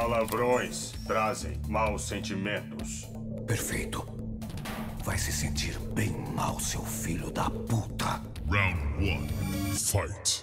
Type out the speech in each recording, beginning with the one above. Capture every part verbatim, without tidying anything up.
Palavrões trazem maus sentimentos. Perfeito. Vai se sentir bem mal, seu filho da puta. Round one, fight.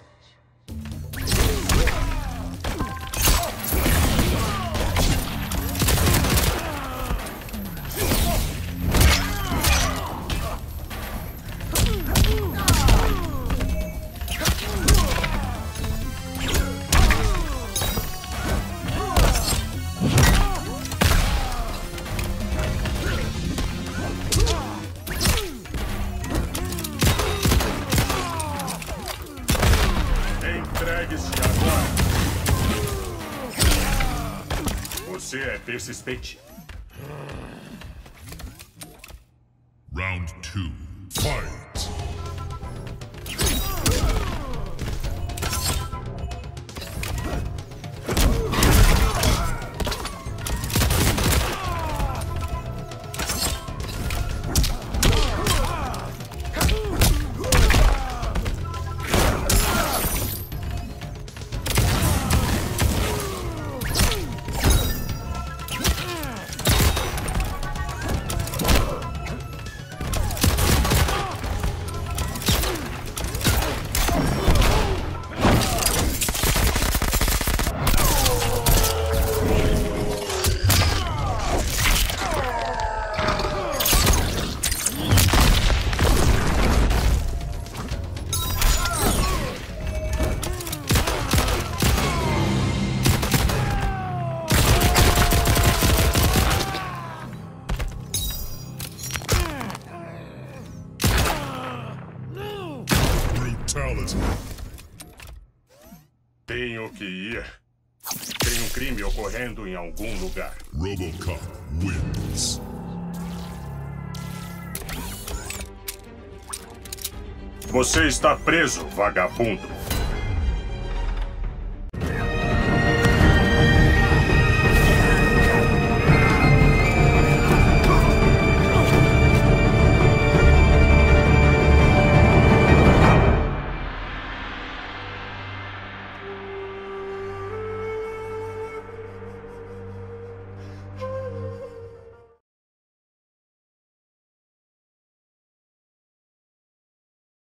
Entregue-se agora. Você é persistente. Round two, fight. Tenho que ir. Tem um crime ocorrendo em algum lugar. Robocop wins. Você está preso, vagabundo.